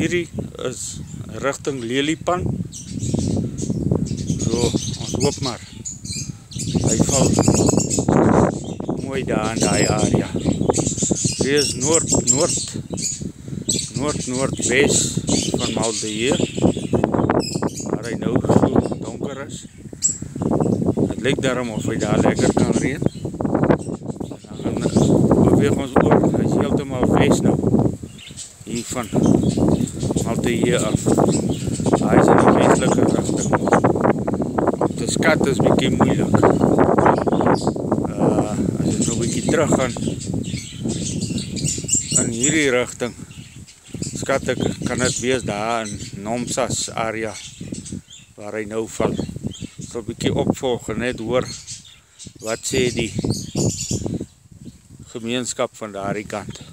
hierdie is rigting Leliepan. So, ons hoop maar hy val mooi daar in die area. Dit is noordwes van Maldeheer, waar hy nou so donker is. Het lyk daarom of hy daar lekker kan reën. En dan beweeg ons oor, hy is heeltemal wes nou, hier van Maldeheer af. Hy is in die westelike rigting. Om te skat is bietjie moeilik. As ek nou bietjie terug gaan in hierdie rigting, skat ek, kan dit wees daar in Nomsas area, waar hy nou val. So bietjie opvolg en net hoor, wat sê die gemeenskap van daardie kant.